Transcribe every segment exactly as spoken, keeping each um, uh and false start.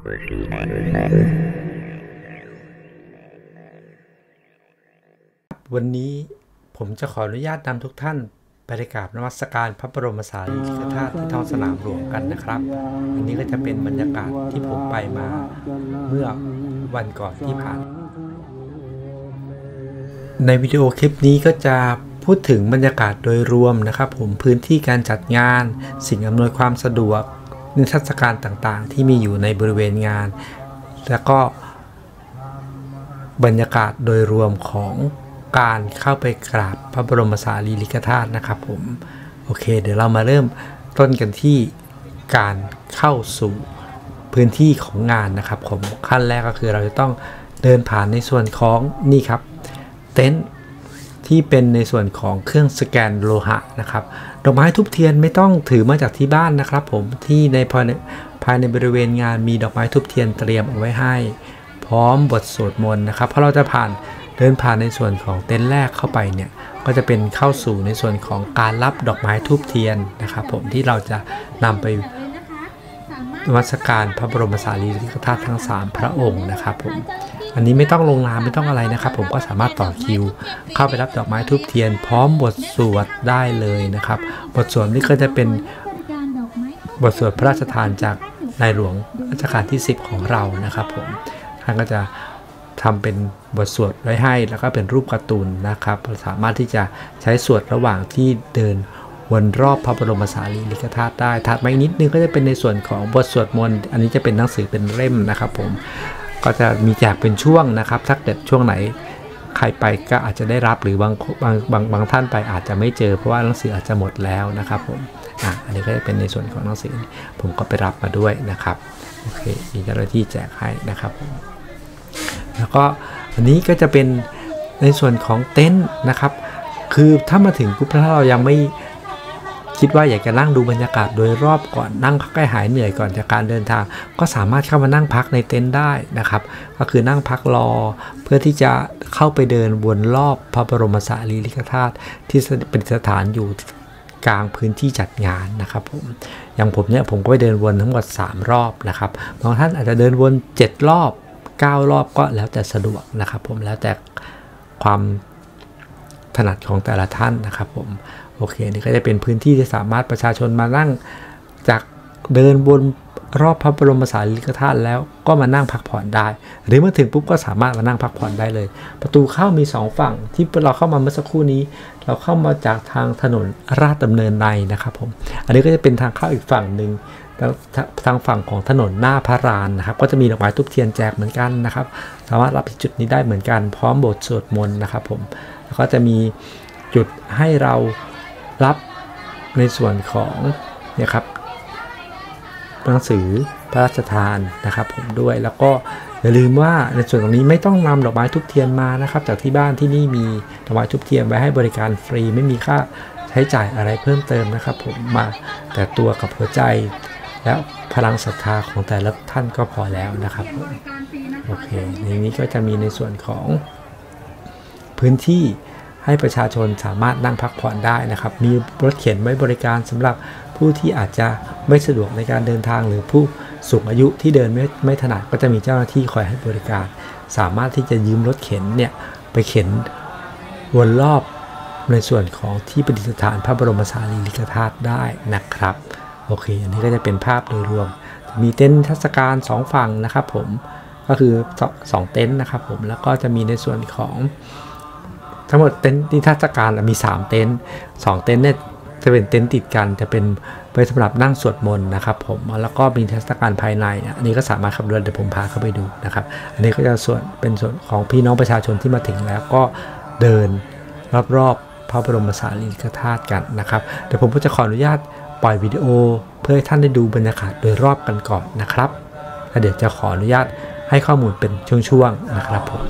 วันนี้ผมจะขออนุญาตนำทุกท่านไปกราบนมัสการพระบรมสารีริกธาตุที่ท้องสนามหลวงกันนะครับอันนี้ก็จะเป็นบรรยากาศที่ผมไปมาเมื่อวันก่อนที่ผ่านในวิดีโอคลิปนี้ก็จะพูดถึงบรรยากาศโดยรวมนะครับผมพื้นที่การจัดงานสิ่งอำนวยความสะดวกนิทรรศการต่างๆที่มีอยู่ในบริเวณงานแล้วก็บรรยากาศโดยรวมของการเข้าไปกราบพระบรมสารีริกธาตุนะครับผมโอเคเดี๋ยวเรามาเริ่มต้นกันที่การเข้าสู่พื้นที่ของงานนะครับผมขั้นแรกก็คือเราจะต้องเดินผ่านในส่วนของนี่ครับเต็นท์ที่เป็นในส่วนของเครื่องสแกนโลหะนะครับดอกไม้ทูบเทียนไม่ต้องถือมาจากที่บ้านนะครับผมที่ในภายในภายในบริเวณงานมีดอกไม้ทูบเทียนเตรียมเอาไว้ให้พร้อมบทสวดมนต์นะครับเพราะเราจะผ่านเดินผ่านในส่วนของเต็นท์แรกเข้าไปเนี่ยก็จะเป็นเข้าสู่ในส่วนของการรับดอกไม้ทูบเทียนนะครับผมที่เราจะนำไปนมัสการพระบรมสารีริกธาตุทั้งสามพระองค์นะครับผมอันนี้ไม่ต้องลงนามไม่ต้องอะไรนะครับผมก็สามารถต่อคิวเข้าไปรับดอกไม้ทูบเทียนพร้อมบทสวดได้เลยนะครับบทสวดนี้ก็จะเป็นบทสวดพระราชทานจากในหลวงรัชกาลที่สิบของเรานะครับผมท่านก็จะทำเป็นบทสวดไว้ให้แล้วก็เป็นรูปการ์ตูนนะครับสามารถที่จะใช้สวดระหว่างที่เดินวนรอบพระบรมสารีริกธาตุได้ถัดมาอีกนิดนึงก็จะเป็นในส่วนของบทสวดมนต์อันนี้จะเป็นหนังสือเป็นเล่มนะครับผมก็จะมีแจกเป็นช่วงนะครับถ้าเกิดช่วงไหนใครไปก็อาจจะได้รับหรือบางบางบางบางท่านไปอาจจะไม่เจอเพราะว่าหนังสืออาจจะหมดแล้วนะครับผมอ่ะอันนี้ก็จะเป็นในส่วนของหนังสือผมก็ไปรับมาด้วยนะครับโอเคมีเจ้าหน้าที่แจกให้นะครับผมแล้วก็อันนี้ก็จะเป็นในส่วนของเต็นท์นะครับคือถ้ามาถึงปุ๊บถ้าเรายังไม่คิดว่าอยากจะนั่งดูบรรยากาศโดยรอบก่อนนั่งพักให้หายเหนื่อยก่อนจากการเดินทางก็สามารถเข้ามานั่งพักในเต็นท์ได้นะครับก็คือนั่งพักรอเพื่อที่จะเข้าไปเดินวนรอบพระบรมสารีริกธาตุที่เป็นสถานอยู่กลางพื้นที่จัดงานนะครับผมอย่างผมเนี่ยผมก็ไปเดินวนทั้งหมดสามรอบนะครับบางท่านอาจจะเดินวนเจ็ดรอบเก้ารอบก็แล้วแต่สะดวกนะครับผมแล้วแต่ความถนัดของแต่ละท่านนะครับผมโอเคนี่ก็จะเป็นพื้นที่ที่สามารถประชาชนมานั่งจากเดินบนรอบพระบรมสารีริกธาตุแล้วก็มานั่งพักผ่อนได้หรือเมื่อถึงปุ๊บก็สามารถมานั่งพักผ่อนได้เลยประตูเข้ามีสองฝั่งที่เราเข้ามาเมื่อสักครู่นี้เราเข้ามาจากทางถนนราชดำเนินในนะครับผมอันนี้ก็จะเป็นทางเข้าอีกฝั่งหนึ่งแล้วทางฝั่งของถนนหน้าพระลานนะครับก็จะมีดอกไม้ทูบเทียนแจกเหมือนกันนะครับสามารถรับจุดนี้ได้เหมือนกันพร้อมบทสวดมนต์นะครับผมแล้วก็จะมีจุดให้เรารับในส่วนของเนี่ยครับหนังสือพระราชทานนะครับผมด้วยแล้วก็อย่าลืมว่าในส่วนตรงนี้ไม่ต้องนำดอกไม้ทูบเทียนมานะครับจากที่บ้านที่นี่มีดอกไม้ทูบเทียนไว้ให้บริการฟรีไม่มีค่าใช้จ่ายอะไรเพิ่มเติมนะครับผมมาแต่ตัวกับหัวใจและพลังศรัทธาของแต่ละท่านก็พอแล้วนะครับโอเคในนี้ก็จะมีในส่วนของพื้นที่ให้ประชาชนสามารถนั่งพักผ่อนได้นะครับมีรถเข็นไว้บริการสำหรับผู้ที่อาจจะไม่สะดวกในการเดินทางหรือผู้สูงอายุที่เดินไม่ไม่ถนัดก็จะมีเจ้าหน้าที่คอยให้บริการสามารถที่จะยืมรถเข็นเนี่ยไปเข็นวนรอบในส่วนของที่ประดิษฐานพระบรมสารีริกธาตุได้นะครับโอเคอันนี้ก็จะเป็นภาพโดยรวมมีเต็นท์เทศกาลสองฝั่งนะครับผมก็คือสองเต็นท์นะครับผมแล้วก็จะมีในส่วนของทั้งหมดเต็นท์นิทรรศการมีสามเต็นท์สองเต็นท์เนี่ยจะเป็นเต็นท์ติดกันจะเป็นไปสำหรับนั่งสวดมนต์นะครับผมแล้วก็มีเทศกาลภายในอันนี้ก็สามารถขับเดินเดี๋ยวผมพาเข้าไปดูนะครับอันนี้ก็จะส่วนเป็นส่วนของพี่น้องประชาชนที่มาถึงแล้วก็เดินรอบๆพระบรมสารีริกธาตุกันนะครับเดี๋ยวผมก็จะขออนุญาตปล่อยวิดีโอเพื่อให้ท่านได้ดูบรรยากาศโดยรอบกันก่อนนะครับแล้วเดี๋ยวจะขออนุญาตให้ข้อมูลเป็นช่วงๆนะครับผม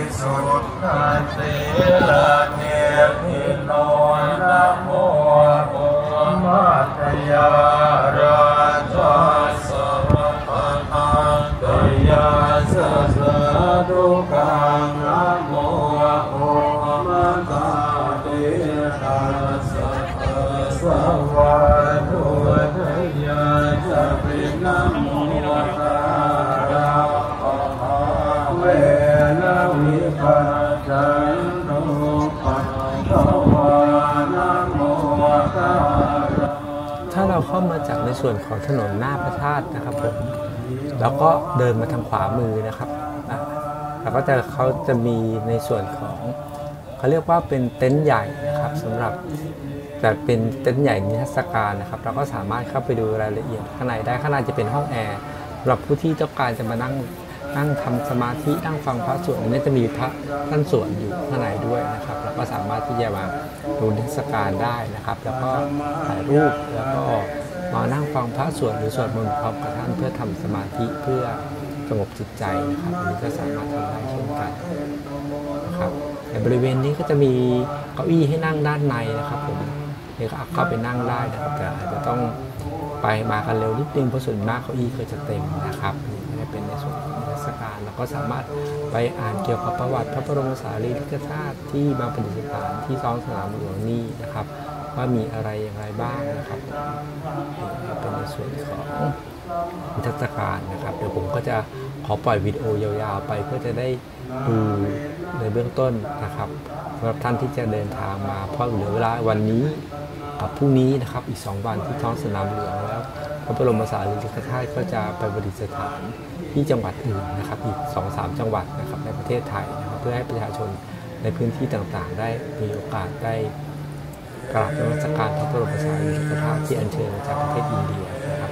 สุทธัสสิลาเนพิโนนะโมโอมัตยาราชสรปนังกยาสสะดุกังนะโมโอมัตเตตัสสะสวะตุทยาจะปินะโมตาราเวนะวิปัสสันโตปัสสวะนะโมตาราถ้าเราเข้ามาจากในส่วนของถนนหน้าพระธาตุนะครับผมแล้วก็เดินมาทางขวามือนะครับนะแล้วก็จะเขาจะมีในส่วนของเขาเรียกว่าเป็นเต็นท์ใหญ่นะครับสำหรับแต่เป็นเต็นท์ใหญ่นิทรรศการนะครับเราก็สามารถเข้าไปดูรายละเอียดข้างในได้ข้างในจะเป็นห้องแอร์สำหรับผู้ที่ต้องการจะมานั่งนั่งทำสมาธินั่งฟังพระสวดนี้จะมีพระท่านสวดอยู่ข้างในด้วยนะครับแล้วก็สามารถที่จะมาดูนิทรรศการได้นะครับแล้วก็ถ่ายรูปแล้วก็มานั่งฟังพระสวดหรือสวดมนต์พร้อมกับท่านเพื่อทำสมาธิเพื่อสงบจิตใจนะครับอันนี้ก็สามารถทำได้เช่นกันนะครับในบริเวณนี้ก็จะมีเก้าอี้ให้นั่งด้านในนะครับผมเดี๋ยวก็เข้าไปนั่งได้นะครับแต่อาจจะต้องไปมากันเร็วนิดนึงเพราะส่วนมากเก้าอี้ก็จะเต็มนะครับนี่เป็นในส่วนของนิทรรศการแล้วก็สามารถไปอ่านเกี่ยวกับประวัติพระบรมสารีริกธาตุที่มาประดิษฐานที่ท้องสนามหลวงนี่นะครับว่ามีอะไรอย่างไรบ้างนะครับเป็นในส่วนของนิทรรศการนะครับเดี๋ยวผมก็จะขอปล่อยวิดีโอยาวๆไปเพื่อจะได้ดูในเบื้องต้นนะครับสำหรับท่านที่จะเดินทางมาเพราะเหลือเวลาวันนี้กับพรุ่งนี้นะครับอีกสองวันที่ท้องสนามหลวงแล้วพระบรมสารีริกธาตุก็จะไปประดิษฐานที่จังหวัดอื่นนะครับอีก สองถึงสาม จังหวัดนะครับในประเทศไทยนะครับเพื่อให้ประชาชนในพื้นที่ต่างๆได้มีโอกาสได้กราบนมัสการพระบรมสารีริกธาตุที่อัญเชิญมาจากประเทศอินเดียนะครับ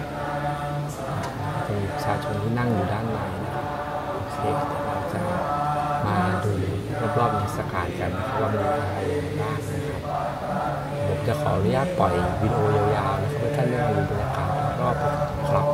จะมีประชาชนที่นั่งอยู่ด้านในนะครับโอเคเราจะมาดูรอบๆนิทรรศการกันนะครับว่ามีอะไรบ้างนะครับผมจะขออนุญาตปล่อยวิดีโอยาวๆนะครับให้ท่านได้ดูบรรยากาศรอบๆครับ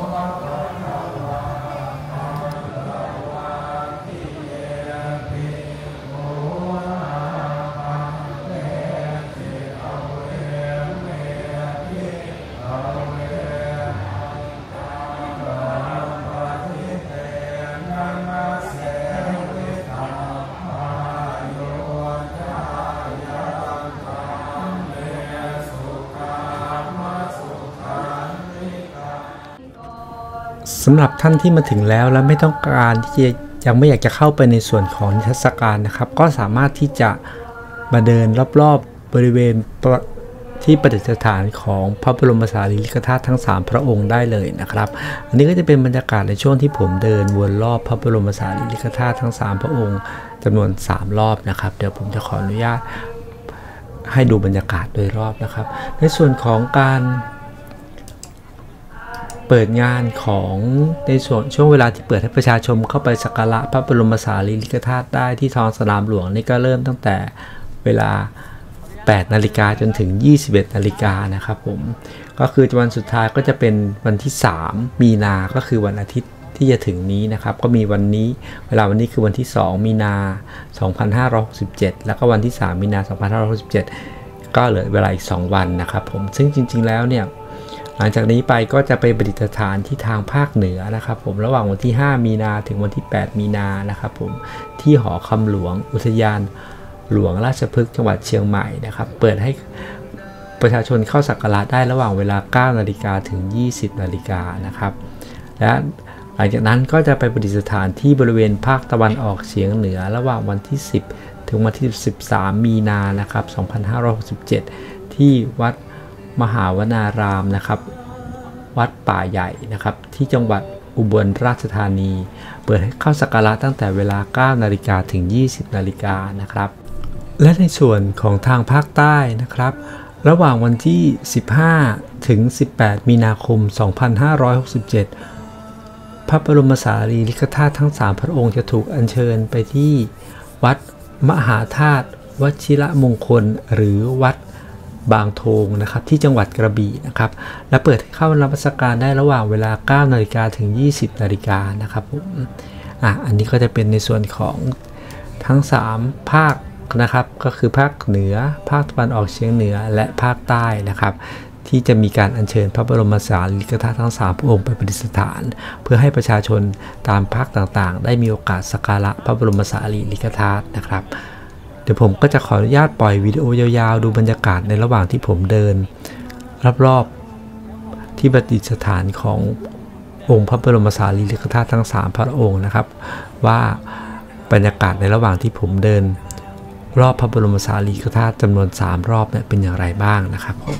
สำหรับท่านที่มาถึงแล้วและไม่ต้องการที่จะยังไม่อยากจะเข้าไปในส่วนของนิทรรศการนะครับก็สามารถที่จะมาเดินรอบๆบริเวณที่ประดิษฐานของพระบรมสารีริกธาตุทั้งสามพระองค์ได้เลยนะครับอันนี้ก็จะเป็นบรรยากาศในช่วงที่ผมเดินวนรอบพระบรมสารีริกธาตุทั้งสามพระองค์จำนวนสามรอบนะครับเดี๋ยวผมจะขออนุญาตให้ดูบรรยากาศโดยรอบนะครับในส่วนของการเปิดงานของในส่วนช่วงเวลาที่เปิดให้ประชาชนเข้าไปสักการะพระบรมสารีริกธาตุได้ที่ท้องสนามหลวงนี่ก็เริ่มตั้งแต่เวลาแปดนาฬิกาจนถึงยี่สิบเอ็ดนาฬิกานะครับผมก็คือวันสุดท้ายก็จะเป็นวันที่สามมีนาก็คือวันอาทิตย์ที่จะถึงนี้นะครับก็มีวันนี้เวลาวันนี้คือวันที่สองมีนาสองพันห้าร้อยหกสิบเจ็ดแล้วก็วันที่สามมีนาสองพันห้าร้อยหกสิบเจ็ดก็เหลือเวลาอีกสองวันนะครับผมซึ่งจริงๆแล้วเนี่ยหลังจากนี้ไปก็จะไปประดิษฐานที่ทางภาคเหนือนะครับผมระหว่างวันที่ห้ามีนาถึงวันที่แปดมีนานะครับผมที่หอคำหลวงอุทยานหลวงราชพฤกษ์จังหวัดเชียงใหม่นะครับเปิดให้ประชาชนเข้าสักการะได้ระหว่างเวลา เก้านาฬิกา ถึง ยี่สิบนาฬิกานะครับและหลังจากนั้นก็จะไปประดิษฐานที่บริเวณภาคตะวันออกเฉียงเหนือระหว่างวันที่สิบถึงวันที่สิบสามมีนานะครับสองพันห้าร้อยหกสิบเจ็ดที่วัดมหาวนารามนะครับวัดป่าใหญ่นะครับที่จังหวัดอุบลราชธานีเปิดให้เข้าสักการะตั้งแต่เวลา เก้านาฬิกา ถึง ยี่สิบนาฬิกานะครับและในส่วนของทางภาคใต้นะครับระหว่างวันที่สิบห้าถึงสิบแปดมีนาคมสองพันห้าร้อยหกสิบเจ็ดพระบรมสารีริกธาตุทั้งสามพระองค์จะถูกอัญเชิญไปที่วัดมหาธาตุวชิรมงคลหรือวัดบางโทงนะครับที่จังหวัดกระบี่นะครับและเปิดให้เข้านมัสการได้ระหว่างเวลา เก้านาฬิกา ถึง ยี่สิบนาฬิกานะครับผมอ่ะอันนี้ก็จะเป็นในส่วนของทั้งสามภาคนะครับก็คือภาคเหนือภาคตะวันออกเฉียงเหนือและภาคใต้นะครับที่จะมีการอัญเชิญพระบรมสารีริกธาตุทั้งสามพระองค์ไปประดิษฐานเพื่อให้ประชาชนตามภาคต่างๆได้มีโอกาสสักการะพระบรมสารีริกธาตุนะครับเดี๋ยวผมก็จะขออนุญาตปล่อยวิดีโอยาวๆดูบรรยากาศในระหว่างที่ผมเดินรอบๆที่ประดิษฐานขององค์พระบรมสารีริกธาตุทั้งสามพระองค์นะครับว่าบรรยากาศในระหว่างที่ผมเดินรอบพระบรมสารีริกธาตุจำนวนสามรอบเนี่ยเป็นอย่างไรบ้างนะครับผม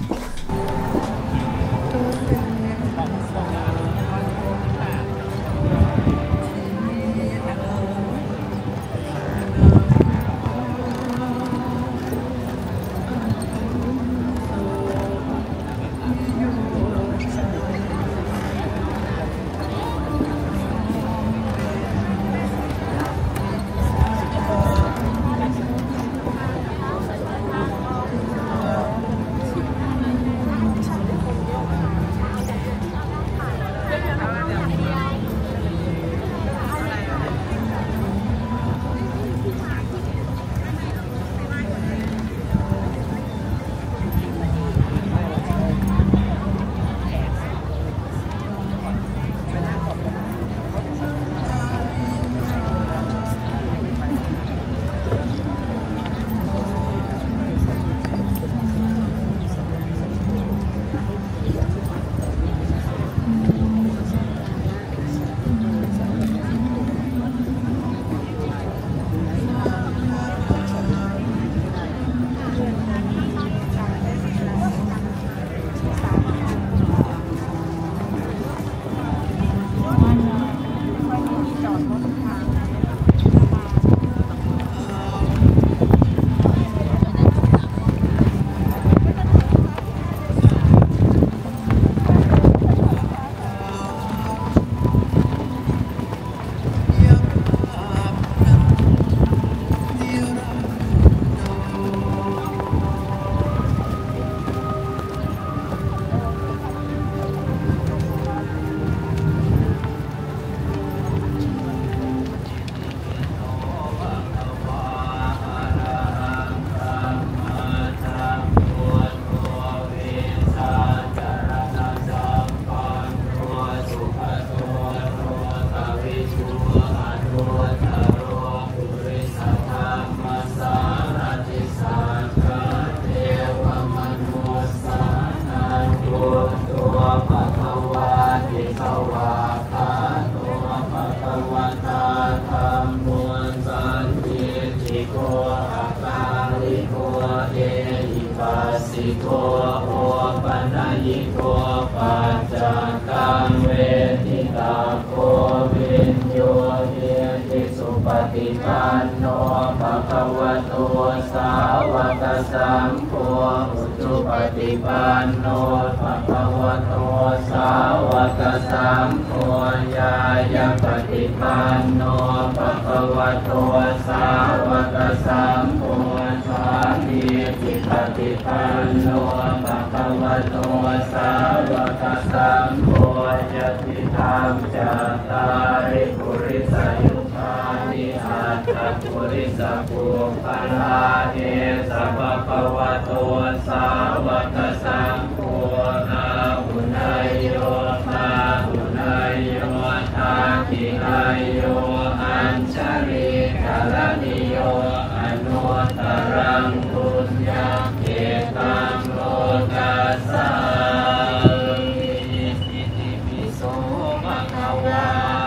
โกโอปนัยิโกปัจจตังเวทิตาโกวินโยเยติสุปฏิปันโนภะคะวะโตสาวกสังโฆอุจุปฏิปันโนภะคะวะโตสาวกสังโฆญายังปฏิปันโนภะคะวะโตสาวกสังโฆสามีจิปฏิปันโนภะคะวะโตสาวกสังโฆยติธรรมจัตตาริปุริสยุคานิอัตถปุริสปุปลาเอสัพพะวะโตสาวกสังโฆนาหุนายโยนาหุนายโยทาคินายโยอัญชริกาลนิโยอนุตตรังปุญญาเกตังโลกัสสาอิติปิโสภะคะวะ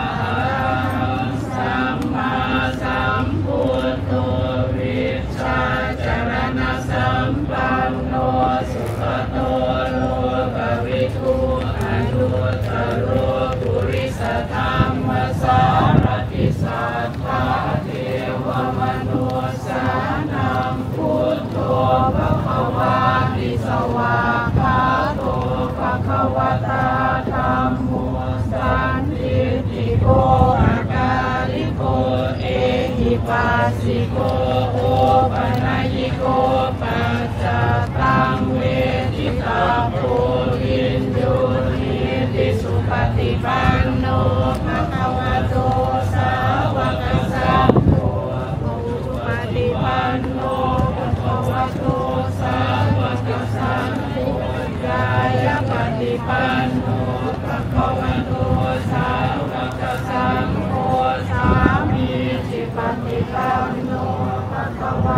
สัมมาสัมพุทโธวิชชาจรณะสัมปันโนสุขโตโลกวิทูอนุตตโรปุริสธรรมสารติสัทธาเทวมนุสสานังพุทโธภะคะวะติสวากขาโตภะคะวะตาธัมโมสันทิติโกอาการิโกเอหิปัสสิโกโอปนัยโกปัจจตังเวทิตาโพวินโยนิติสุปฏิปันโนภะคะวะโตสาวกสังโฆ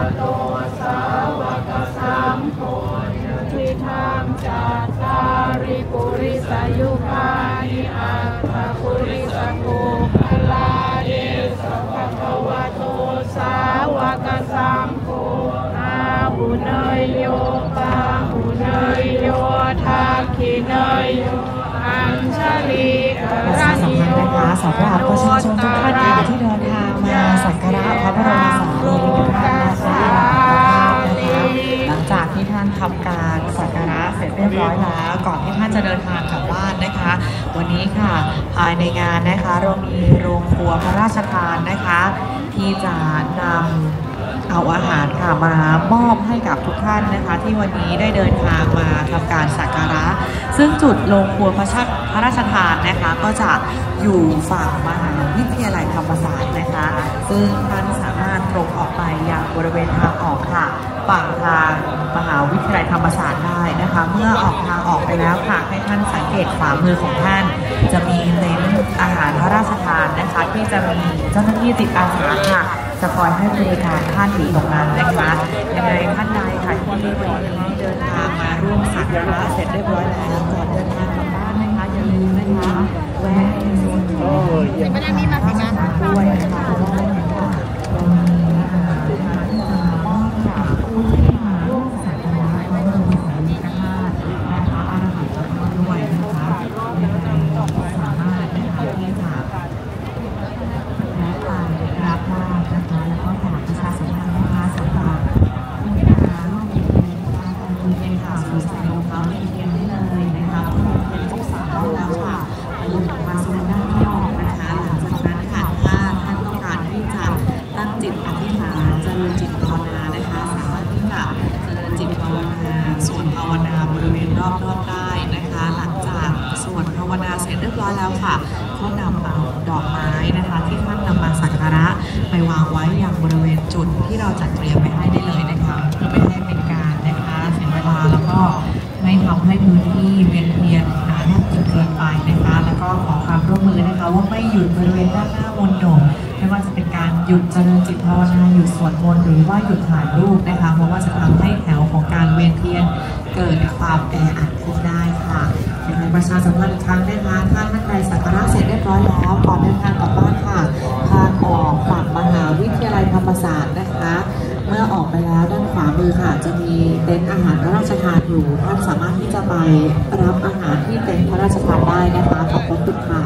โตสาวกสัมโฆทิทังจัตตาริปุริสยุคานิอัตถปุริสโภคลาเอสะภะคะวะโตสาวกสัมโฆอาหุเนยโยปาหุเนยโยทักขิเนยโยอัญชลีกราณิโยสำหรับประชาชนทุกท่านค่ะที่เดินทางมาสักการะพระบรมสารีริกธาตุนะคะหลังจากที่ท่านทำการสักการะเสร็จเรียบร้อยแล้วก่อนที่ท่านจะเดินทางกลับบ้านนะคะวันนี้ค่ะภายในงานนะคะเรามีโรงครัวพระราชทานนะคะที่จะนำเอาอาหารค่ะมามอบให้กับทุกท่านนะคะที่วันนี้ได้เดินทางมาทำการสักการะซึ่งจุดโรงครัวพระราชทานนะคะก็จะอยู่ฝั่งมหาวิทยาลัยธรรมศาสตร์นะคะซึ่งท่านสามารถตรงออกไปยังบริเวณทางออกค่ะฝั่งทางมหาวิทยาลัยธรรมศาสตร์ได้นะคะเมื่อออกทางออกไปแล้วค่ะให้ท่านสังเกตขวามือของท่านจะมีเต็นท์อาหารพระราชทานนะคะที่จะมีเจ้าหน้าที่จิตอาสาค่ะจะคอยให้บริการท่านอยู่ตรงนั้นนะคะยังไงท่านใดค่ะที่วันนี้เดินทางมาร่วมสักการะเสร็จเรียบร้อยแล้วก่อนเดินทางกลับบ้านนะคะอย่าลืมนะคะแวะในโซนของไม่ได้มีมาสินะด้วยนะคะเพราะว่าค่ะเรามีอาหารที่จะมอบกับผู้ที่มาร่วมสักการะพระบรมสารีริกธาตุนะคะอาหารจะทอดด้วยนะคะยังไงสามารถนะคะที่จะแวะไปรับได้นะคะแล้วก็ฝากประชาสัมพันธ์นะคะสำหรับผู้ที่มาร่วมกิจกรรมการดูในข่าวสื่อสารของเขาในเกมนี้เลยนะคะเป็นที่สามแล้วค่ะลงมาโซนด้านนอกนะคะหลังจากนั้นค่ะถ้าท่านต้องการที่จะตั้งจิตอธิษฐานเจริญจิตภาวนานะคะสามารถที่จะเจริญจิตภาวนาสวดภาวนาบริเวณรอบๆได้นะคะหลังจากสวดภาวนาเสร็จเรียบร้อยแล้วค่ะก็นำเอาดอกไม้นะคะที่ท่านนำมาสักการะไปวางไว้อย่างบริเวณจุดที่เราจัดเตรียมไว้ให้ได้เลยนะคะเพื่อไม่ให้เป็นการนะคะเสียเวลาแล้วก็ไม่ทำให้พื้นที่เวียนเทียนหนาแน่นจนเกินไปนะคะแล้วก็ขอความร่วมมือนะคะว่าไม่หยุดบริเวณด้านหน้ามณฑลไม่ว่าจะเป็นการหยุดเจริญจิตภาวนาหยุดสวดมนต์หรือว่าหยุดถ่ายรูปนะคะเพราะว่าจะทำให้แถวของการเวียนเทียนเกิดความแออัดขึ้นได้ค่ะยังไงประชาสัมพันธ์อีกครั้งนะคะถ้าท่านใดสักการะเสร็จเรียบร้อยแล้วก่อนเดินทางกลับบ้านค่ะทางออกฝั่งมหาวิทยาลัยธรรมศาสตร์นะคะเมื่อออกไปแล้วด้านขวามือค่ะจะมีเต็นท์อาหารพระราชทานอยู่ท่านสามารถที่จะไปรับอาหารที่เต็นท์พระราชทานได้นะคะขอบคุณค่ะ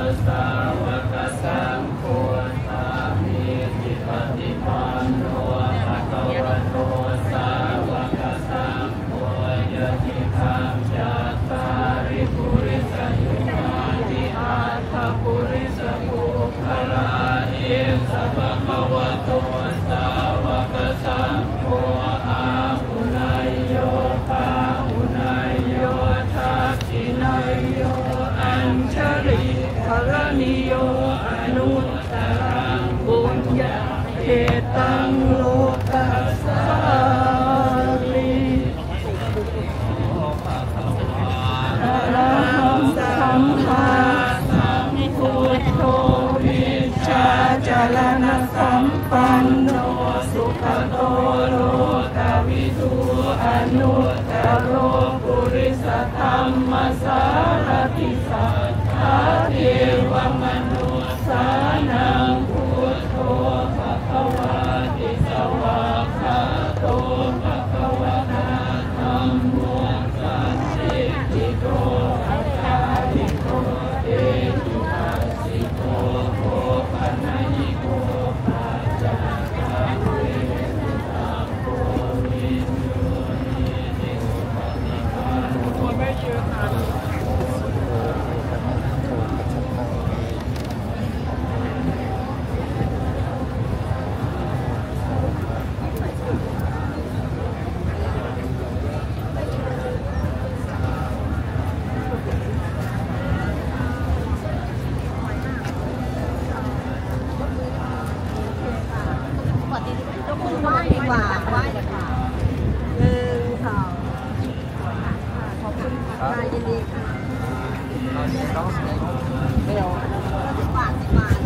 สาวกสังโฆสามีจิปฏิปันโนโตสาวกสังโฆอาหุนายโยปาหุนายโยทักขินายโยอัญชริภรณิโยอนุตตรังบุญญาเขตังโลกัสสามิอะระหังสัมมาสัมพุทโธวิชชาจารณสัมปันโนสุขโตโลกวิทูอนุตตโรปุริสธรรมสารติสัทธาเทวมนุสสานังพุทโธภควาติสวากขาโตภควตาธัมโมสันติติโกอัตตาติโกเอตุปัสสิโกโภปัญญิโกปัจจาคะเวทิตาโกวิญโยนิติสุปฏิปันโนไม่เชื่อค่ะไหว้ดีกว่าไหว้ดีกว่าหนึ่งสองขอบคุณค่ะยินดีค่ะไม่เอาสิบบาทสิบบาท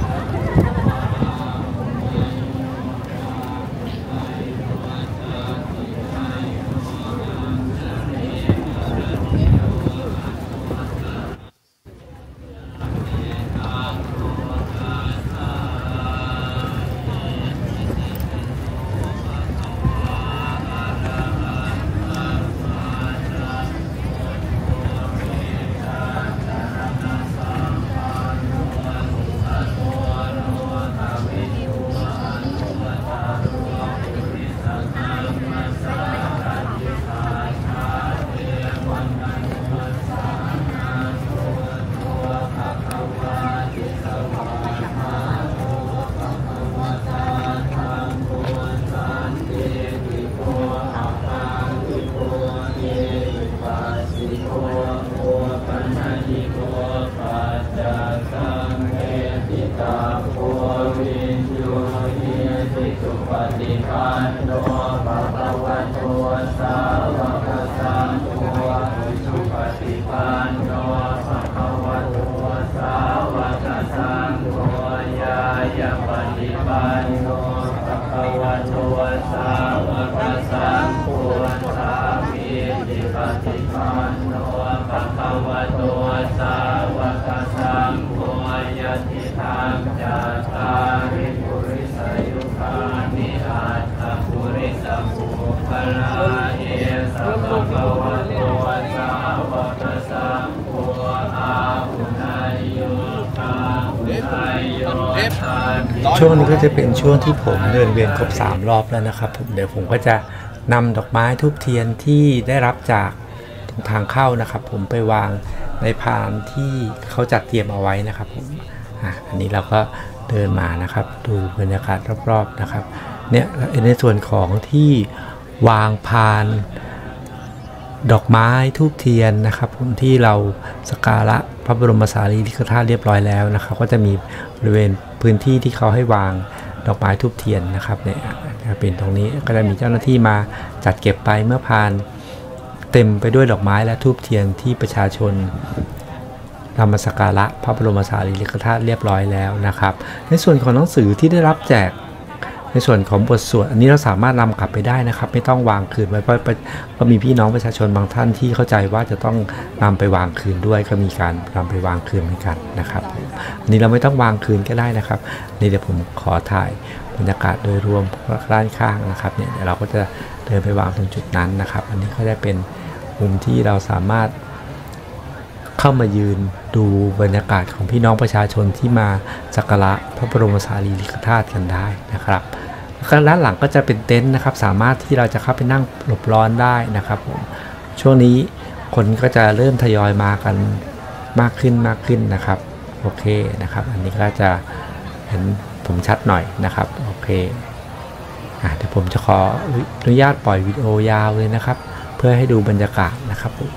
ปฏิปันโนภะคะวะโตสาวกสังโฆสุปฏิปันโนภะคะวะโตสาวกสังโฆญาญาปฏิปันโนภะคะวะโตสาวกสังโฆสามีจิปฏิปันโนภะคะวะโตสาวกสังโฆยะติธรรมจัตตาริปุริสยุคานิอาตปุริสปุคลาเอสัพพะวะโตสาวกสังโฆอาหุนายโยคาหุนายโยช่วงนี้ก็จะเป็นช่วงที่ผมเดินเวียนครบสามรอบแล้วนะครับผมเดี๋ยวผมก็จะนำดอกไม้ทูบเทียนที่ได้รับจากตรงทางเข้านะครับผมไปวางในพานที่เขาจัดเตรียมเอาไว้นะครับผมอ่ะอันนี้เราก็เดินมานะครับดูบรรยากาศรอบๆนะครับเนี่ยในส่วนของที่วางพานดอกไม้ทูบเทียนนะครับผมที่เราสักการะพระบรมสารีริกธาตุเรียบร้อยแล้วนะครับก็จะมีบริเวณพื้นที่ที่เขาให้วางดอกไม้ทูบเทียนนะครับเนี่ยเป็นตรงนี้ก็จะมีเจ้าหน้าที่มาจัดเก็บไปเมื่อพานเต็มไปด้วยดอกไม้และทูบเทียนที่ประชาชนนำมาสักการะพระบรมสารีริกธาตุเรียบร้อยแล้วนะครับในส่วนของหนังสือที่ได้รับแจกในส่วนของบทสวดอันนี้เราสามารถนำกลับไปได้นะครับไม่ต้องวางคืนไว้เพราะเพราะมีพี่น้องประชาชนบางท่านที่เข้าใจว่าจะต้องนำไปวางคืนด้วยก็มีการนำไปวางคืนเหมือนกันนะครับอันนี้เราไม่ต้องวางคืนก็ได้นะครับนี่เดี๋ยวผมขอถ่ายบรรยากาศโดยรวมด้านข้างนะครับเนี่ยเดี๋ยวเราก็จะเดินไปวางตรงจุดนั้นนะครับอันนี้ก็จะเป็นมุมที่เราสามารถเข้ามายืนดูบรรยากาศของพี่น้องประชาชนที่มาสักการะพระบรมสารีริกธาตุกันได้นะครับด้านหลังก็จะเป็นเต็นท์นะครับสามารถที่เราจะเข้าไปนั่งหลบร้อนได้นะครับผมช่วงนี้คนก็จะเริ่มทยอยมากันมากขึ้นมากขึ้นนะครับโอเคนะครับอันนี้ก็จะเห็นผมชัดหน่อยนะครับโอเคอ่ะเดี๋ยวผมจะขออนุญาตปล่อยวิดีโอยาวเลยนะครับเพื่อให้ดูบรรยากาศนะครับผม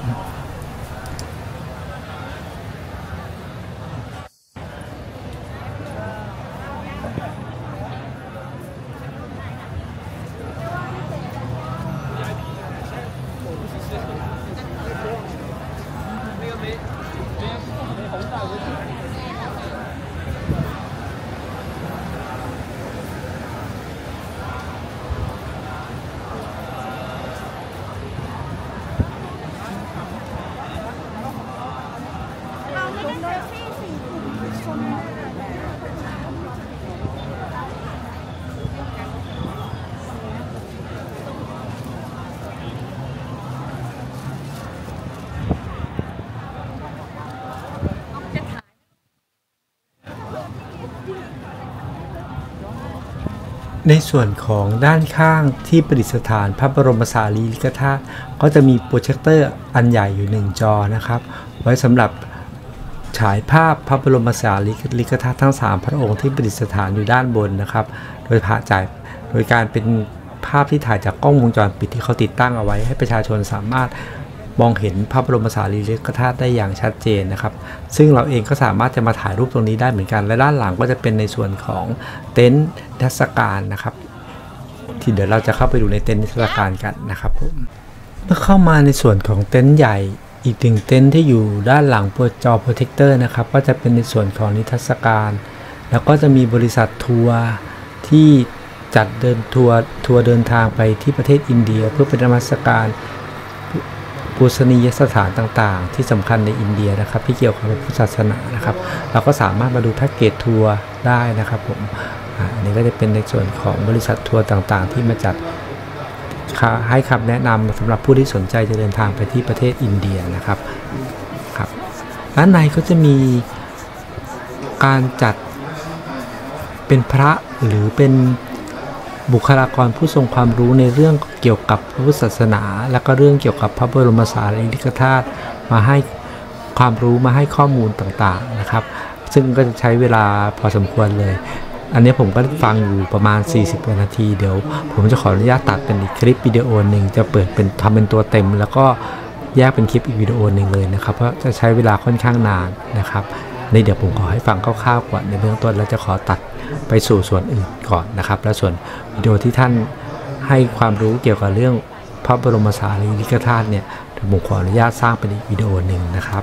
ในส่วนของด้านข้างที่ประดิษฐานพระบรมสารีริกธาตุก็จะมีโปรเจคเตอร์อันใหญ่อยู่หนึ่งจอนะครับไว้สำหรับฉายภาพพระบรมสารีริกธาตุทั้งสามพระองค์ที่ประดิษฐานอยู่ด้านบนนะครับโดยผ่าจ่ายโดยการเป็นภาพที่ถ่ายจากกล้องวงจรปิดที่เขาติดตั้งเอาไว้ให้ประชาชนสามารถมองเห็นพระบรมสารีริกธาตุได้อย่างชัดเจนนะครับซึ่งเราเองก็สามารถจะมาถ่ายรูปตรงนี้ได้เหมือนกันและด้านหลังก็จะเป็นในส่วนของเต็นท์นิทรรศการนะครับที่เดี๋ยวเราจะเข้าไปดูในเต็นท์นิทรรศการกันนะครับผมเมื่อเข้ามาในส่วนของเต็นท์ใหญ่อีกหนึ่งเต็นท์ที่อยู่ด้านหลังจอโปรเจคเตอร์นะครับก็จะเป็นในส่วนของนิทรรศการแล้วก็จะมีบริษัททัวร์ที่จัดเดินทัวร์ทัวร์เดินทางไปที่ประเทศอินเดียเพื่อเป็นนมัสการปูชนียสถานต่างๆที่สำคัญในอินเดียนะครับที่เกี่ยวกับพระพุทธศาสนานะครับเราก็สามารถมาดูแพ็กเกจทัวร์ได้นะครับผมอันนี้ก็จะเป็นในส่วนของบริษัททัวร์ต่างๆที่มาจัดให้คำแนะนำสำหรับผู้ที่สนใจจะเดินทางไปที่ประเทศอินเดียนะครับครับด้านในก็จะมีการจัดเป็นพระหรือเป็นบุคลากรผู้ทรงความรู้ในเรื่องเกี่ยวกับพระพุทธศาสนาและก็เรื่องเกี่ยวกับพระบรมสารีริกธาตุมาให้ความรู้มาให้ข้อมูลต่างๆนะครับซึ่งก็จะใช้เวลาพอสมควรเลยอันนี้ผมก็ฟังอยู่ประมาณสี่สิบนาทีเดี๋ยวผมจะขออนุญาตตัดเป็นอีกคลิปวิดีโอหนึ่งจะเปิดเป็นทำเป็นตัวเต็มแล้วก็แยกเป็นคลิปอีกวิดีโอหนึ่งเลยนะครับเพราะจะใช้เวลาค่อนข้างนานนะครับในเดี๋ยวผมขอให้ฟังคร่าวๆก่อนในเบื้องต้นแล้วจะขอตัดไปสู่ส่วนอื่นก่อนนะครับและส่วนวิดีโอที่ท่านให้ความรู้เกี่ยวกับเรื่องพระบรมสารีริกธาตุเนี่ยผมขออนุญาตสร้างเป็นอีกวิดีโอหนึ่งนะครับ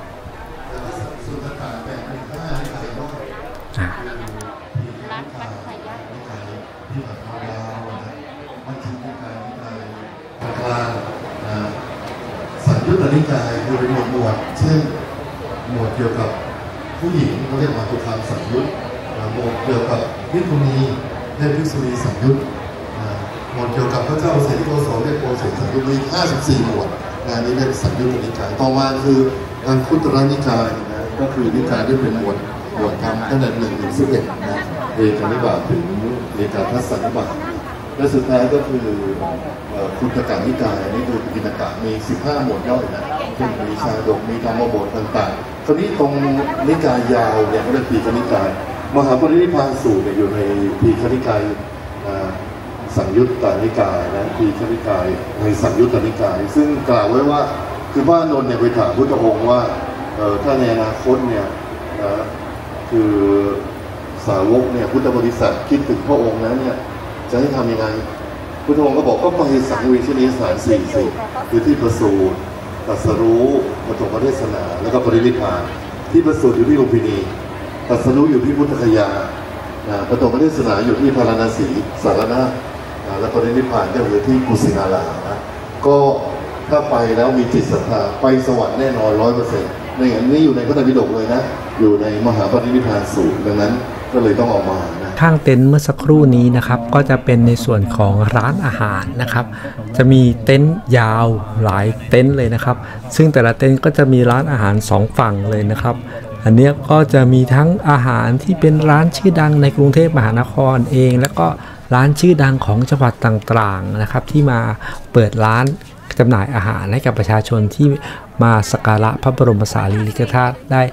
สัญญุตนิกายคือเป็นหมวดหมวดเช่นหมวดเกี่ยวกับผู้หญิงเขาเรียกมาตุคามสัญยุตหมวดเกี่ยวกับภิกษุณีเรียกภิกษุณีสัญยุตหมวดเกี่ยวกับพระเจ้าเสด็จโกศลเรียกโกศลสัญยุตมีห้าสิบสี่หมวดงานนี้เรียกสัญยุตนิกายต่อมาคืออังคุตรนิกายนะก็คือนิกายที่เป็นหมวดหมวดธรรมตั้งแต่หนึ่งถึงสิบเอ็ดนะเอกนิบาตถึงเอกทัสสนิบาตและสุดท้ายก็คือคุณกะนิกายนี่คือกินกะมีสิบห้าหมวดย่อยนะซึ่งมีชาดกมีธรรมบทต่างๆคราวนี้ตรงนิกายยาวเนี่ยก็เรียกทีฆนิกายมหาปรินิพพานสูตรเนี่ยอยู่ในทีฆนิกายสังยุตตนิกายนะทีฆนิกายในสังยุตตนิกายซึ่งกล่าวไว้ว่าคือพระอานนท์เนี่ยไปถามพุทธองค์ว่าถ้าในอนาคตเนี่ยคือสาวกเนี่ยพุทธบริษัทคิดถึงพระองค์นั้นเนี่ยจะให้ทำยังไงพุทธองค์ก็บอกก็ไปสังเวชนียสถานสี่สิบคือที่ประสูติตรัสรู้ปฐมเทศนาแล้วก็ปรินิพพานที่ประสูติอยู่ที่ลุมพินีตรัสรู้อยู่ที่พุทธคยาปฐมเทศนาอยู่ที่พาราณสีสารณะและปรินิพพานก็อยู่ที่กุสินารานะก็ถ้าไปแล้วมีจิตศรัทธาไปสวรรค์แน่นอนร้อยเปอร์เซ็นต์ในอันนี้อยู่ในพระไตรปิฎกเลยนะอยู่ในมหาปรินิพพานสูตรดังนั้นก็เลยต้องออกมานะข้างเต็นท์เมื่อสักครู่นี้นะครับก็จะเป็นในส่วนของร้านอาหารนะครับจะมีเต็นท์ยาวหลายเต็นท์เลยนะครับซึ่งแต่ละเต็นท์ก็จะมีร้านอาหารสองฝั่งเลยนะครับอันนี้ก็จะมีทั้งอาหารที่เป็นร้านชื่อดังในกรุงเทพมหานครเองแล้วก็ร้านชื่อดังของจังหวัดต่างๆนะครับที่มาเปิดร้านจำหน่ายอาหารให้กับประชาชนที่มาสักการะพระบรมสารีริกธาตุได้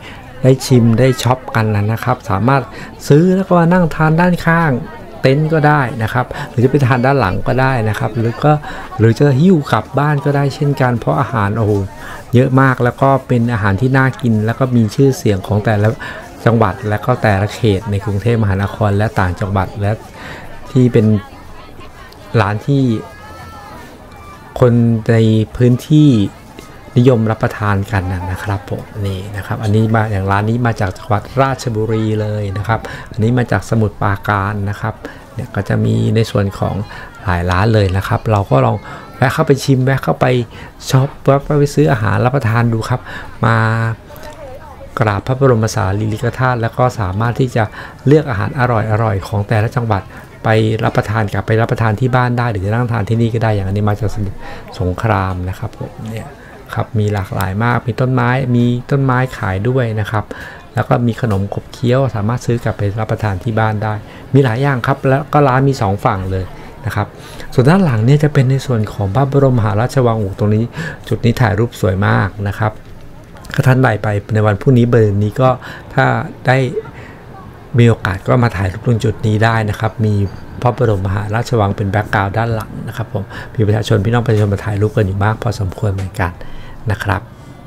ได้ชิมได้ช็อปกันนะครับ สามารถซื้อแล้วก็มานั่งทานด้านข้างเต็นท์ก็ได้นะครับหรือจะไปทานด้านหลังก็ได้นะครับหรือก็หรือจะหิ้วกลับบ้านก็ได้เช่นกันเพราะอาหารโอ้โหเยอะมากแล้วก็เป็นอาหารที่น่ากินแล้วก็มีชื่อเสียงของแต่ละจังหวัดและก็แต่ละเขตในกรุงเทพมหานครและต่างจังหวัดและที่เป็นร้านที่คนในพื้นที่นิยมรับประทานกันนะครับผมนี่นะครับอันนี้มาอย่างร้านนี้มาจากจังหวัดราชบุรีเลยนะครับอันนี้มาจากสมุทรปราการนะครับเนี่ยก็จะมีในส่วนของหลายร้านเลยนะครับเราก็ลองแวะเข้าไปชิมแวะเข้าไปช็อปแวะไปซื้ออาหารรับประทานดูครับมากราบพระบรมสารีริกธาตุแล้วก็สามารถที่จะเลือกอาหารอร่อยๆของแต่ละจังหวัดไปรับประทานกับไปรับประทานที่บ้านได้หรือจะนั่งทานที่นี่ก็ได้อย่างอันนี้มาจากสมุทรสงครามนะครับผมเนี่ยครับมีหลากหลายมากมีต้นไม้มีต้นไม้ขายด้วยนะครับแล้วก็มีขนมขบเคี้ยวสามารถซื้อกลับไปรับประทานที่บ้านได้มีหลายอย่างครับแล้วก็ร้านมีสองฝั่งเลยนะครับส่วนด้านหลังเนี่ยจะเป็นในส่วนของพระบรมมหาราชวังตรงนี้จุดนี้ถ่ายรูปสวยมากนะครับถ้าท่านใดไปในวันพรุ่งนี้เบอร์นี้ก็ถ้าได้มีโอกาสก็มาถ่ายรูปตรงจุดนี้ได้นะครับมีพระบรมมหาราชวังเป็นแบ็กกราวด์ด้านหลังนะครับผมมีประชาชนพี่น้องประชาชนมาถ่ายรูปกันอยู่มากพอสมควรเหมือนกันนะครับ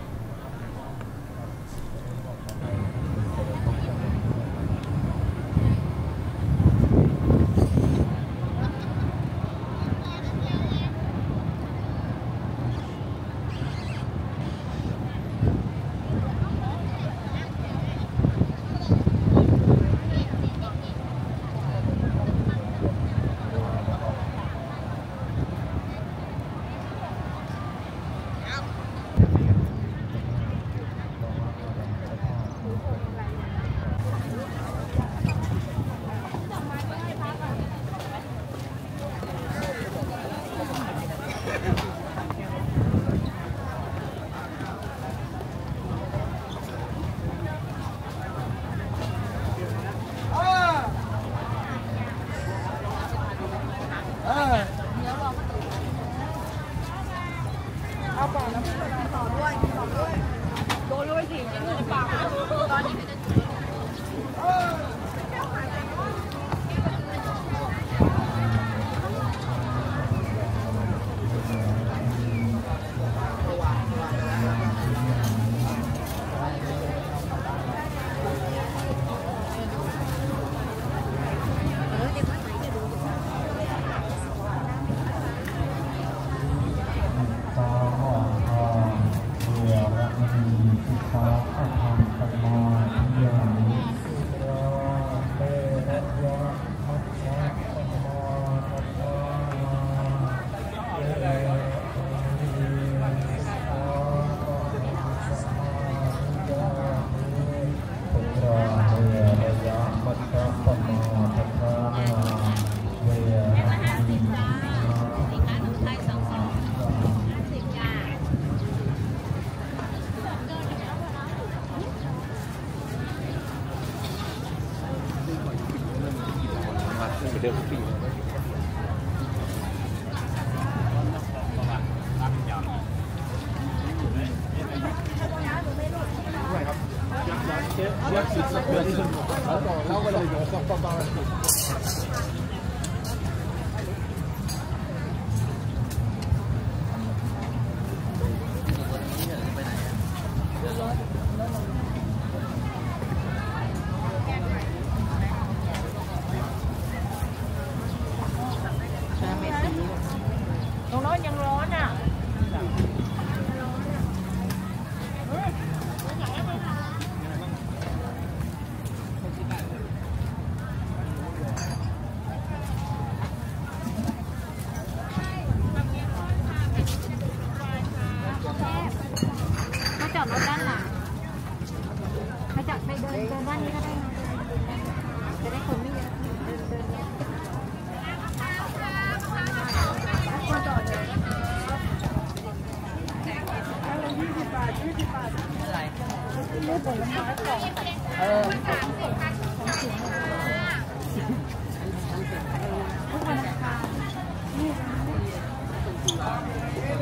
ตรงโน้นยังร้อนอ่ะ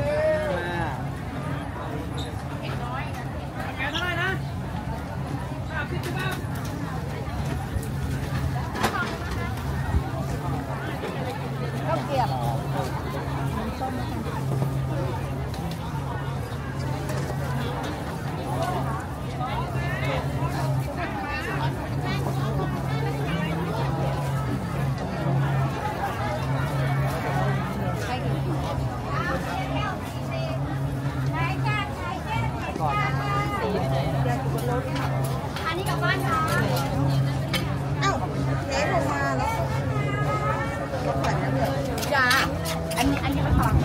เเกียบอันนี้กับบ้านค่ะเอ้าเทลงมาแล้วจ้าอันนี้อันนี้เป็นของ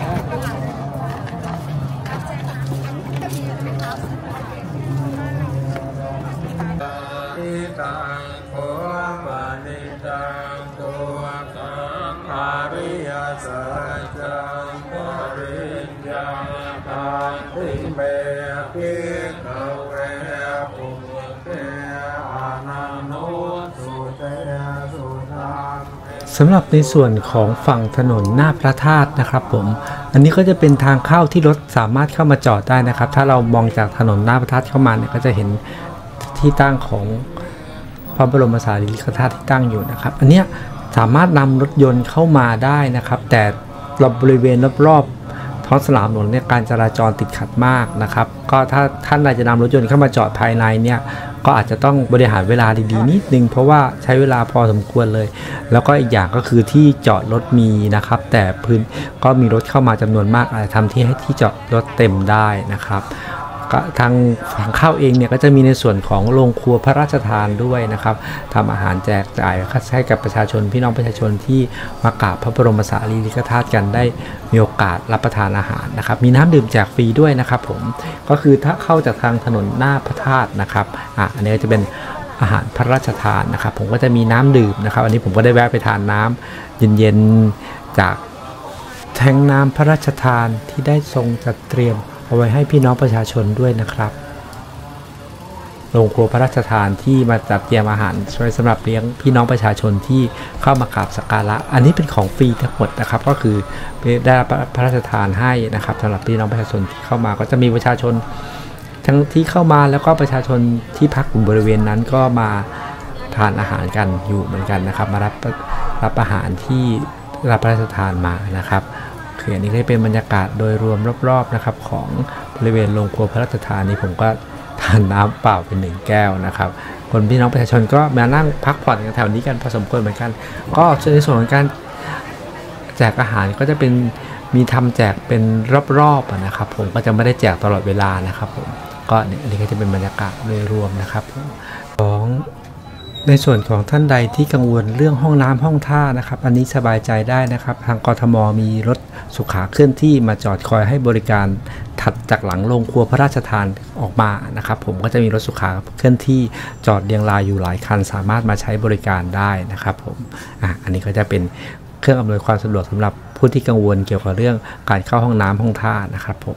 อิตังโภปนิตังตัวสังอาริยสัจจังปริญญาตังติเมภิกขเวปุเตอานันโนสุเตสุตังสำหรับในส่วนของฝั่งถนนหน้าพระธาตุนะครับผมอันนี้ก็จะเป็นทางเข้าที่รถสามารถเข้ามาจอดได้นะครับถ้าเรามองจากถนนหน้าพระธาตุเข้ามาเนี่ยก็จะเห็นที่ตั้งของพระบรมสารีริกธาตุที่ตั้งอยู่นะครับอันเนี้ยสามารถนำรถยนต์เข้ามาได้นะครับแต่บริเวณรอบๆท้องสนามหลวงเนี่ยการจราจรติดขัดมากนะครับก็ถ้าท่านใดจะนำรถยนต์เข้ามาจอดภายในเนี่ยก็อาจจะต้องบริหารเวลาดีๆนิดนึงเพราะว่าใช้เวลาพอสมควรเลยแล้วก็อีกอย่างก็คือที่จอดรถมีนะครับแต่พื้นก็มีรถเข้ามาจำนวนมากอาจจะทำที่ให้ที่จอดรถเต็มได้นะครับทางฝั่งเข้าเองเนี่ยก็จะมีในส่วนของโรงครัวพระราชทานด้วยนะครับทำอาหารแจกจ่ายให้กับประชาชนพี่น้องประชาชนที่มากราบพระบรมสารีริกธาตุกันได้มีโอกาสรับประทานอาหารนะครับมีน้ำดื่มแจกฟรีด้วยนะครับผมก็คือถ้าเข้าจากทางถนนหน้าพระธาตุนะครับอ่ะอันนี้ก็จะเป็นอาหารพระราชทานนะครับผมก็จะมีน้ำดื่มนะครับอันนี้ผมก็ได้แวะไปทานน้ำเย็นๆจากแทงน้ำพระราชทานที่ได้ทรงจัดเตรียมเอาไว้ให้พี่น้องประชาชนด้วยนะครับโรงครัวพระราชทานที่มาจัดเตรียมอาหารช่วยสำหรับเลี้ยงพี่น้องประชาชนที่เข้ามากราบสักการะอันนี้เป็นของฟรีทั้งหมดนะครับก็คือได้รับพระราชทานให้นะครับสำหรับพี่น้องประชาชนที่เข้ามาก็จะมีประชาชนทั้งที่เข้ามาแล้วก็ประชาชนที่พักอยู่บริเวณนั้นก็มาทานอาหารกันอยู่เหมือนกันนะครับมารับรับอาหารที่รับพระราชทานมานะครับคืออันนี้ก็เป็นบรรยากาศโดยรวมรอบๆนะครับของบริเวณโรงครัวพระราชทานนี้ผมก็ทานน้ำเปล่าเป็นหนึ่งแก้วนะครับคนพี่น้องประชาชนก็มานั่งพักผ่อนกันแถวนี้กันพอสมควรเหมือนกันก็ในส่วนของการแจกอาหารก็จะเป็นมีทำแจกเป็นรอบๆนะครับผมก็จะไม่ได้แจกตลอดเวลานะครับผมก็เนี่ยอันนี้ก็จะเป็นบรรยากาศโดยรวมนะครับของในส่วนของท่านใดที่กังวลเรื่องห้องน้ำห้องท่านะครับอันนี้สบายใจได้นะครับทางกทม.มีรถสุขาเคลื่อนที่มาจอดคอยให้บริการถัดจากหลังโรงครัวพระราชทานออกมานะครับผมก็จะมีรถสุขาเคลื่อนที่จอดเรียงรายอยู่หลายคันสามารถมาใช้บริการได้นะครับผมอ่ะอันนี้ก็จะเป็นเครื่องอำนวยความสะดวกสำหรับผู้ที่กังวลเกี่ยวกับเรื่องการเข้าห้องน้ำห้องท่านะครับผม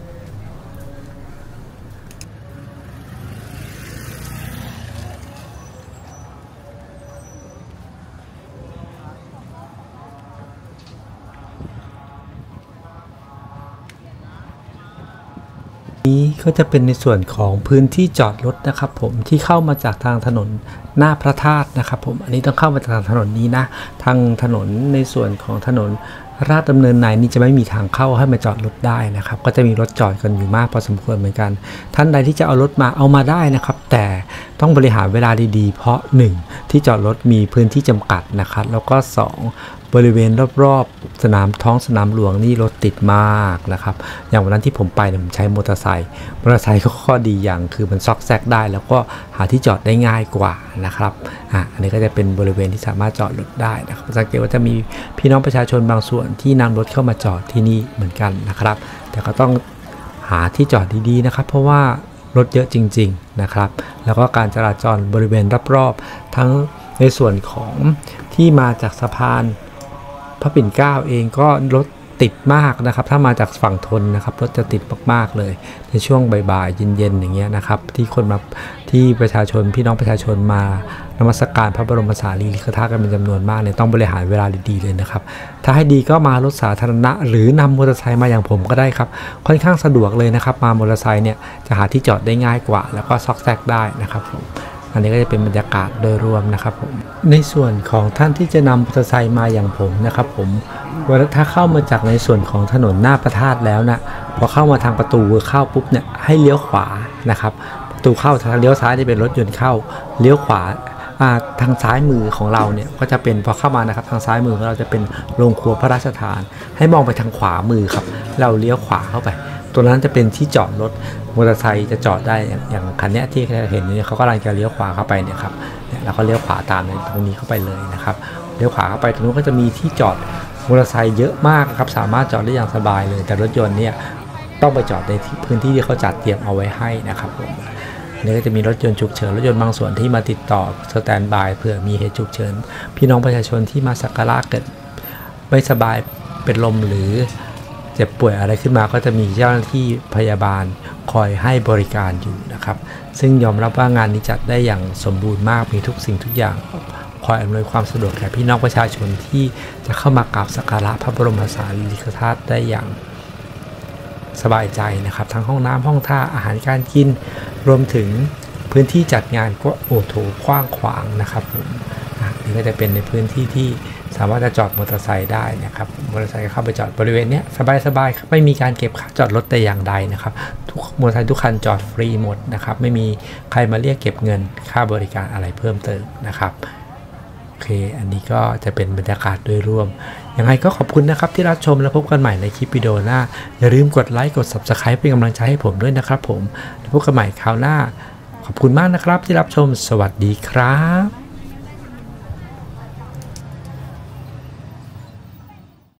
นี้ก็จะเป็นในส่วนของพื้นที่จอดรถนะครับผมที่เข้ามาจากทางถนนหน้าพระธาตุนะครับผมอันนี้ต้องเข้ามาจากทางถนนนี้นะทางถนนในส่วนของถนนราชดำเนินในนี้จะไม่มีทางเข้าให้มาจอดรถได้นะครับก็จะมีรถจอดกันอยู่มากพอสมควรเหมือนกันท่านใดที่จะเอารถมาเอามาได้นะครับแต่ต้องบริหารเวลาดีๆเพราะหนึ่งที่จอดรถมีพื้นที่จำกัดนะครับแล้วก็สองบริเวณรอบๆสนามท้องสนามหลวงนี่รถติดมากนะครับอย่างวันนั้นที่ผมไปเนี่ยผมใช้มอเตอร์ไซค์มอเตอร์ไซค์ก็ข้อดีอย่างคือมันซอกแซกได้แล้วก็หาที่จอดได้ง่ายกว่านะครับอ่ะอันนี้ก็จะเป็นบริเวณที่สามารถจอดรถได้นะครับสังเกตว่าจะมีพี่น้องประชาชนบางส่วนที่นำรถเข้ามาจอดที่นี่เหมือนกันนะครับแต่ก็ต้องหาที่จอดดีๆนะครับเพราะว่ารถเยอะจริงๆนะครับแล้วก็การจราจรบริเวณรอบๆทั้งในส่วนของที่มาจากสะพานพระปิ่นเกล้าเองก็รถติดมากนะครับถ้ามาจากฝั่งทนนะครับรถจะติดมากๆเลยในช่วงบ่ายๆเย็นๆอย่างเงี้ยนะครับที่คนมาที่ประชาชนพี่น้องประชาชนมานมัสการพระบรมสารีริกธาตุกันเป็นจำนวนมากเลยต้องบริหารเวลาดีๆเลยนะครับถ้าให้ดีก็มารถสาธารณะหรือนำมอเตอร์ไซค์มาอย่างผมก็ได้ครับค่อนข้างสะดวกเลยนะครับมามอเตอร์ไซค์เนี่ยจะหาที่จอดได้ง่ายกว่าแล้วก็ซอกแซกได้นะครับผมอันนี้ก็จะเป็นบรรยากาศโดยรวมนะครับผมในส่วนของท่านที่จะนำมอเตอร์ไซค์มาอย่างผมนะครับผมถ้าเข้ามาจากในส่วนของถนนหน้าพระธาตุแล้วนะพอเข้ามาทางประตูเข้าปุ๊บเนี่ยให้เลี้ยวขวานะครับประตูเข้าทางเลี้ยวซ้ายจะเป็นรถยนต์เข้าเลี้ยวขวาทางซ้ายมือของเราเนี่ยก็จะเป็นพอเข้ามานะครับทางซ้ายมือของเราจะเป็นโรงครัวพระราชทานให้มองไปทางขวามือครับเราเลี้ยวขวาเข้าไปตัวนั้นจะเป็นที่จอดรถมอเตอร์ไซค์จะจอดได้อย่างคันนี้ที่เห็นนี่เขากำลังจะเลี้ยวขวาเข้าไปเนี่ยครับเนี่ยเราก็เลี้ยวขวาตามในตรงนี้เข้าไปเลยนะครับเลี้ยวขวาเข้าไปตรงนู้นก็จะมีที่จอดมอเตอร์ไซค์เยอะมากครับสามารถจอดได้อย่างสบายเลยแต่รถยนต์เนี่ยต้องไปจอดในพื้นที่ที่เขาจัดเตรียมเอาไว้ให้นะครับผมนี่ก็จะมีรถยนต์ฉุกเฉินรถยนต์บางส่วนที่มาติดต่อสแตนด์บายเผื่อมีเหตุฉุกเฉินพี่น้องประชาชนที่มาสักการะเกิดไม่สบายเป็นลมหรือเจ็บป่วยอะไรขึ้นมาก็จะมีเจ้าหน้าที่พยาบาลคอยให้บริการอยู่นะครับซึ่งยอมรับว่างานนี้จัดได้อย่างสมบูรณ์มากมีทุกสิ่งทุกอย่างคอยอำนวยความสะดวกแก่พี่น้องประชาชนที่จะเข้ามากราบสักการะพระบรมสารีริกธาตุได้อย่างสบายใจนะครับทั้งห้องน้ำห้องท่าอาหารการกินรวมถึงพื้นที่จัดงานก็โอโถกว้างขวางนะครับผมนี่ก็จะเป็นในพื้นที่ที่สามารถจะจอดมอเตอร์ไซค์ได้นะครับมอเตอร์ไซค์เข้าไปจอดบริเวณนี้สบายๆไม่มีการเก็บค่าจอดรถแต่อย่างใดนะครับทุกมอเตอร์ไซค์ทุกคันจอดฟรีหมดนะครับไม่มีใครมาเรียกเก็บเงินค่าบริการอะไรเพิ่มเติมนะครับโอเคอันนี้ก็จะเป็นบรรยากาศโดยรวมยังไงก็ขอบคุณนะครับที่รับชมและพบกันใหม่ในคลิปวิดีโอหน้าอย่าลืมกดไลค์กด ซับสไครบ์ เป็นกำลังใจให้ผมด้วยนะครับผมแล้วพบกันใหม่คราวหน้าขอบคุณมากนะครับที่รับชมสวัสดีครับ